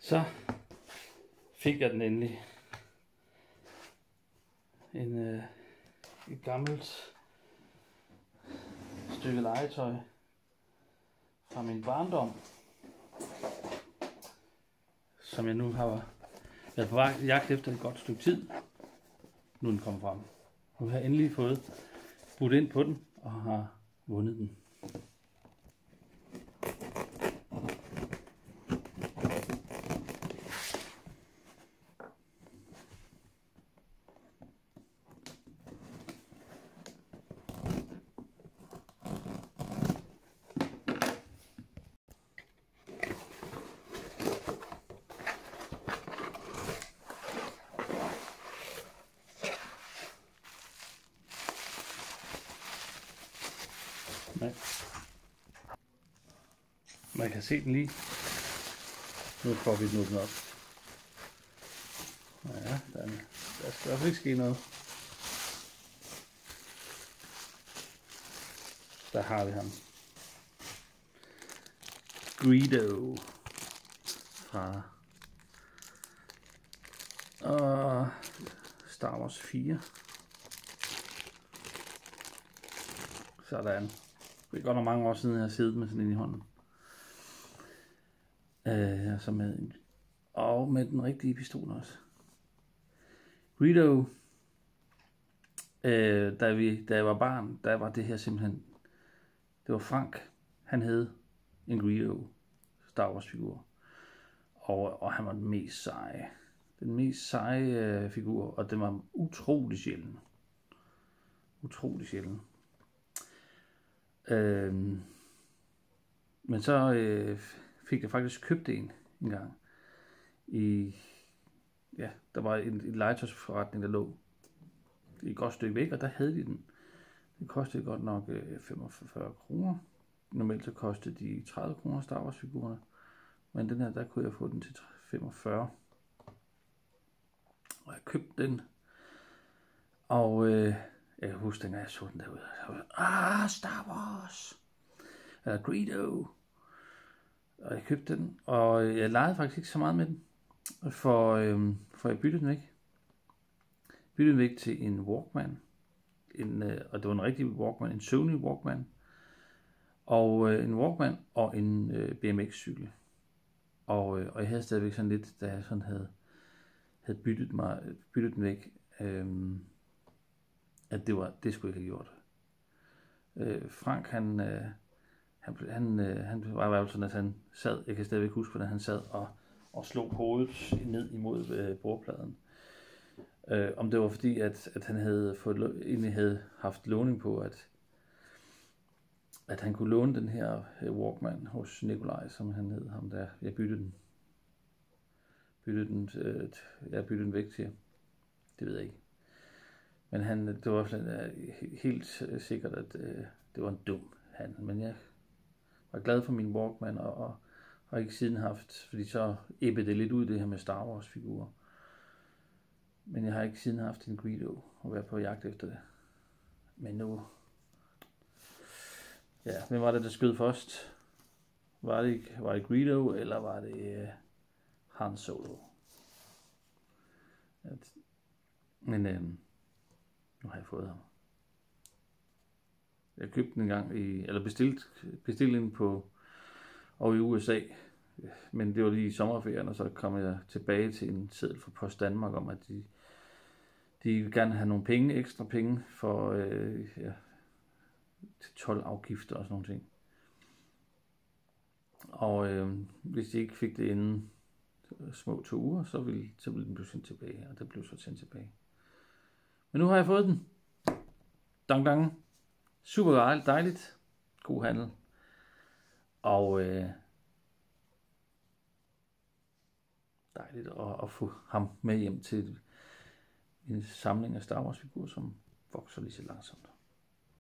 Så fik jeg den endelig. Et gammelt stykke legetøj fra min barndom, som jeg nu har været på jagt efter et godt stykke tid. Nu er den kommet frem. Nu har jeg endelig fået budt ind på den og har vundet den. Man kan se den lige. Nu får vi den åbnet op. Ja, der skal i hvert fald ikke ske noget. Der har vi ham. Greedo fra Star Wars 4. Sådan. Det er godt nok mange år siden, jeg har siddet med sådan en i hånden. Og med den rigtige pistol også. Greedo. Da jeg var barn, der var det her simpelthen... Det var Frank. Han hed en Greedo Star Wars figur. Og han var den mest seje. Den mest seje figur. Og den var utrolig sjælden. Utrolig sjælden. Men så fik jeg faktisk købt en gang. Der var en legetøjsforretning, der lå et godt stykke væk, og der havde de den. Det kostede godt nok 45 kroner. Normalt så kostede de 30 kroner Star Wars figurerne. Men den her, der kunne jeg få den til 45. Og jeg købte den. Og jeg husker, dengang jeg så den derude. Star Wars! Greedo! Og jeg købte den, og jeg legede faktisk ikke så meget med den. For jeg byttede den væk. Jeg byttede den væk til en Walkman. Og det var en rigtig Walkman, en Sony Walkman. Og en Walkman og en BMX-cykel. Og jeg havde stadigvæk sådan lidt, da jeg sådan havde byttet den væk, at det skulle jeg ikke have gjort. Frank, han var i hvert fald sådan, at han sad, jeg kan stadigvæk huske, hvordan han sad og slog hovedet ned imod bordpladen. Om det var fordi, at han havde haft låning på, at han kunne låne den her Walkman hos Nikolaj, som han hed, ham der. Jeg byttede den væk til. Det ved jeg ikke. Men det var helt sikkert, at det var en dum handel. Men jeg var glad for min Walkman, og har ikke siden haft, fordi så æbbede det lidt ud det her med Star Wars figurer. Men jeg har ikke siden haft en Greedo og været på jagt efter det. Men nu... Ja, hvem var det, der skød først? Var det Greedo, eller var det Han Solo? Men nu har jeg fået ham. Jeg købte den en gang bestilte den over i USA, men det var lige i sommerferien, og så kom jeg tilbage til en seddel fra Post Danmark om, at de vil gerne have nogle penge, ekstra penge for til toldafgifter og sådan nogle ting. Og hvis de ikke fik det inden små 2 uger, så ville den blive sendt tilbage, og det blev så sendt tilbage. Men nu har jeg fået den. Dang. Super dejligt. God handel. Og dejligt at få ham med hjem til en samling af Star Wars figurer, som vokser lige så langsomt.